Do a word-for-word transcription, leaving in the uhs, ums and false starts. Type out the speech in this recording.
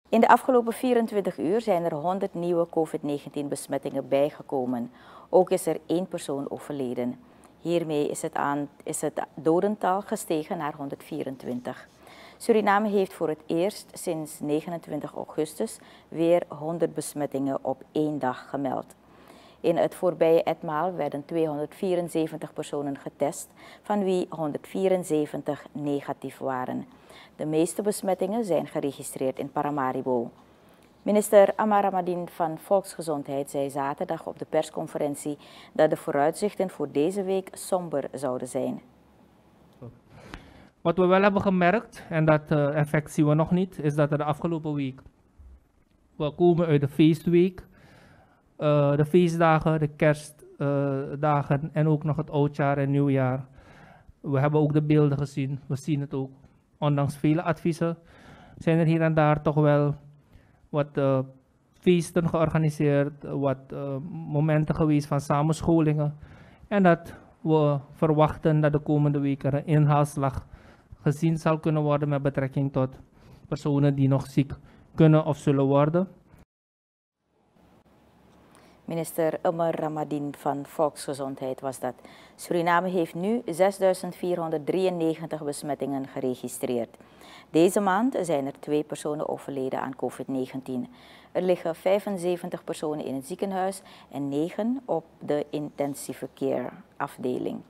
In de afgelopen vierentwintig uur zijn er honderd nieuwe COVID negentien besmettingen bijgekomen. Ook is er één persoon overleden. Hiermee is het, aan, is het dodental gestegen naar honderdvierentwintig. Suriname heeft voor het eerst sinds negenentwintig augustus weer honderd besmettingen op één dag gemeld. In het voorbije etmaal werden tweehonderdvierenzeventig personen getest, van wie honderdvierenzeventig negatief waren. De meeste besmettingen zijn geregistreerd in Paramaribo. Minister Amar Ramadan van Volksgezondheid zei zaterdag op de persconferentie dat de vooruitzichten voor deze week somber zouden zijn. Wat we wel hebben gemerkt, en dat uh, effect zien we nog niet, is dat er de afgelopen week, we komen uit de feestweek, uh, de feestdagen, de kerstdagen uh, en ook nog het oudjaar en nieuwjaar. We hebben ook de beelden gezien, we zien het ook. Ondanks vele adviezen zijn er hier en daar toch wel wat uh, feesten georganiseerd, wat uh, momenten geweest van samenscholingen. En dat we verwachten dat de komende weken een inhaalslag gezien zal kunnen worden met betrekking tot personen die nog ziek kunnen of zullen worden. Minister Amar Ramadan van Volksgezondheid was dat. Suriname heeft nu zesduizend vierhonderddrieënnegentig besmettingen geregistreerd. Deze maand zijn er twee personen overleden aan COVID negentien. Er liggen vijfenzeventig personen in het ziekenhuis en negen op de intensive care afdeling.